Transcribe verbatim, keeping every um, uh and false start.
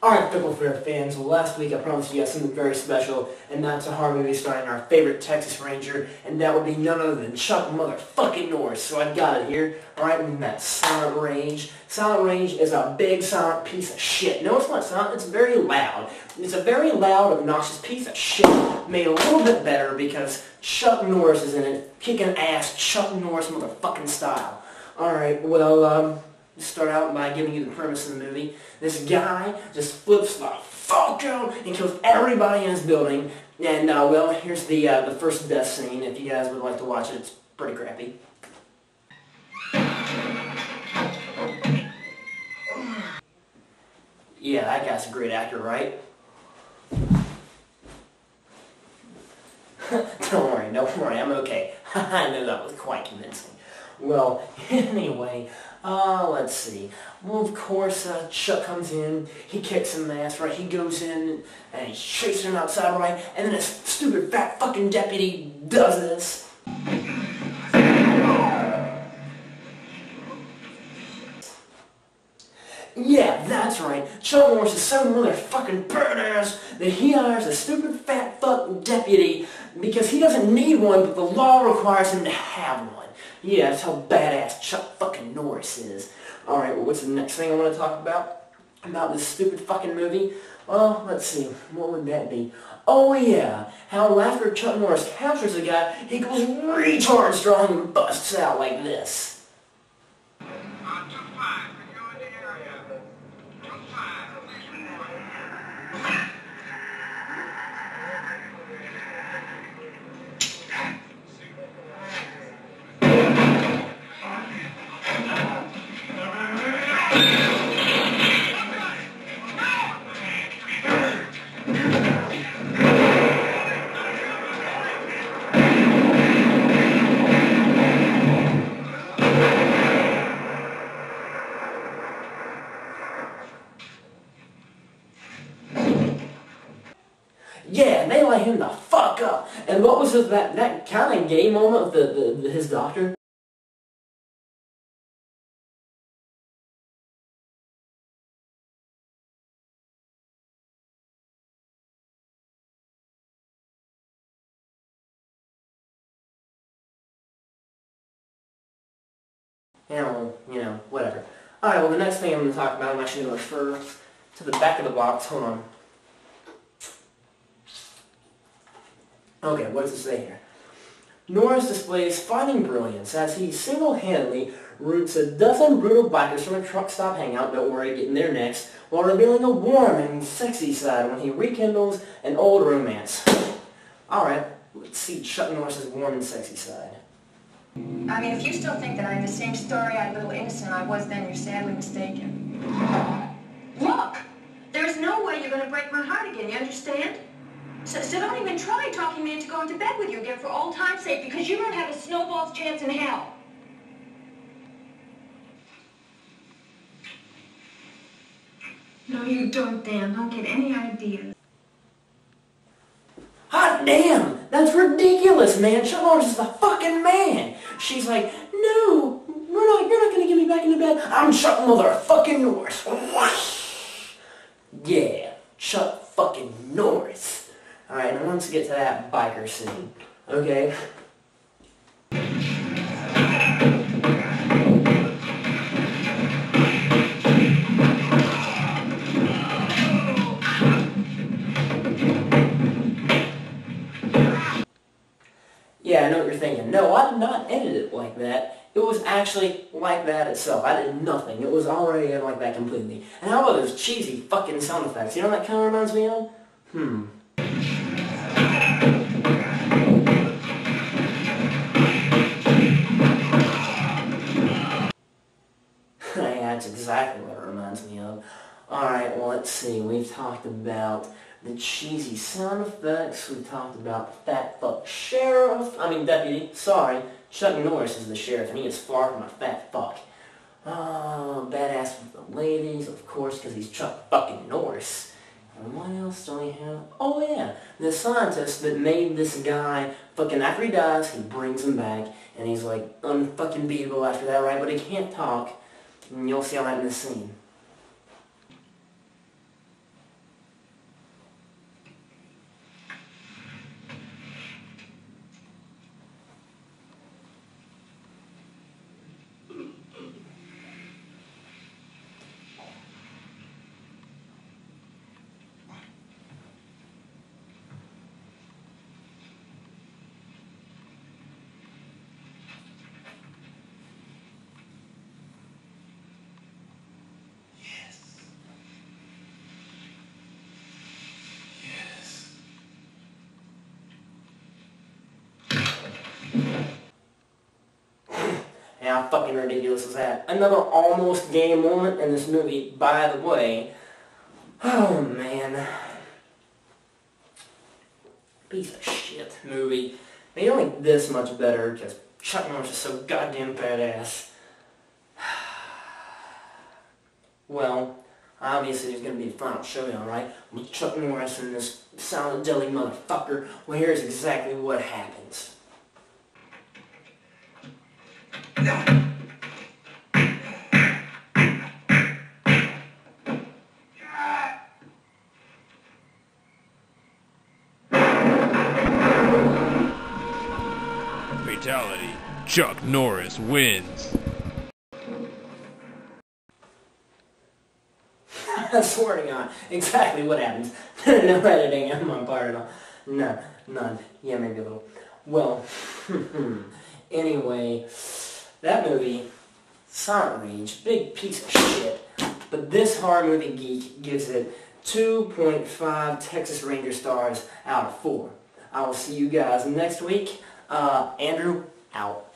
Alright, Fickle Ferret fans, well, last week I promised you guys something very special, and that's a horror movie starring our favorite Texas Ranger, and that would be none other than Chuck motherfucking Norris. So I got it here, alright, and that's Silent Range. Silent Range is a big, silent piece of shit. No, it's not silent, it's very loud. It's a very loud, obnoxious piece of shit, made a little bit better because Chuck Norris is in it, kicking ass Chuck Norris motherfucking style. Alright, well, um... start out by giving you the premise of the movie. This guy just flips the fuck out and kills everybody in his building. And, uh, well, here's the, uh, the first death scene. If you guys would like to watch it, it's pretty crappy. Yeah, that guy's a great actor, right? Don't worry, don't worry, I'm okay. I know that was quite convincing. Well, anyway, uh, let's see. Well, of course, uh, Chuck comes in, he kicks some ass, right? He goes in, and he's chasing him outside, right? And then this stupid fat fucking deputy does this. Yeah, that's right. Chuck Norris is so motherfucking badass that he hires a stupid fat fuck deputy because he doesn't need one, but the law requires him to have one. Yeah, that's how badass Chuck fucking Norris is. Alright, well, what's the next thing I want to talk about? About this stupid fucking movie? Well, let's see. What would that be? Oh, yeah. How after Chuck Norris captures a guy, he goes retard strong and busts out like this. Yeah, they let him the fuck up. And what was it, that, that kind of gay moment with the, the, the, his doctor? And, you know, whatever. Alright, well, the next thing I'm going to talk about, I'm actually going to refer to the back of the box. Hold on. Okay, what does it say here? Norris displays fighting brilliance as he single-handedly roots a dozen brutal bikers from a truck stop hangout, don't worry, getting there next, while revealing a warm and sexy side when he rekindles an old romance. Alright, let's see Chuck Norris's warm and sexy side. I mean, if you still think that I'm the same story-eyed little innocent I was then, you're sadly mistaken. Look! There's no way you're going to break my heart again, you understand? So, so don't even try talking me into going to bed with you again for old time's sake, because you don't have a snowball's chance in hell. No, you don't, Dan. Don't get any ideas. Hot damn! That's ridiculous, man! Chuck Norris is the fucking man! She's like, no, we're not, you're not gonna get me back into bed. I'm Chuck motherfucking Norris. Yeah, Chuck fucking Norris. Alright, now let's get to that biker scene. Okay? Yeah, I know what you're thinking. No, I did not edit it like that. It was actually like that itself. I did nothing. It was already like that completely. And how about those cheesy fucking sound effects? You know what that kind of reminds me of? Hmm. Yeah, that's exactly what it reminds me of. Alright, well, let's see. We've talked about the cheesy sound effects. We've talked about the fat fuck sheriff. I mean, deputy. Sorry. Chuck Norris is the sheriff, and he is far from a fat fuck. Oh, badass with the ladies, of course, because he's Chuck fucking Norris. And what else do we have? Oh, yeah. The scientist that made this guy, fucking, after he dies, he brings him back, and he's, like, unfucking beatable after that, right? But he can't talk. And you'll see all that in this scene. fucking ridiculous was that? Another almost gay moment in this movie, by the way. Oh, man. Piece of shit movie. Made only this much better because Chuck Norris is so goddamn badass. Well, obviously there's going to be a final showdown, right? With Chuck Norris and this silent deli motherfucker. Well, here's exactly what happens. Fatality. Chuck Norris wins. I swear to God, exactly what happens. No editing on my part at all. No, none. Yeah, maybe a little. Well, anyway, that movie, Silent Rage, big piece of shit. But this horror movie geek gives it two point five Texas Ranger stars out of four. I will see you guys next week. Uh, Andrew, out.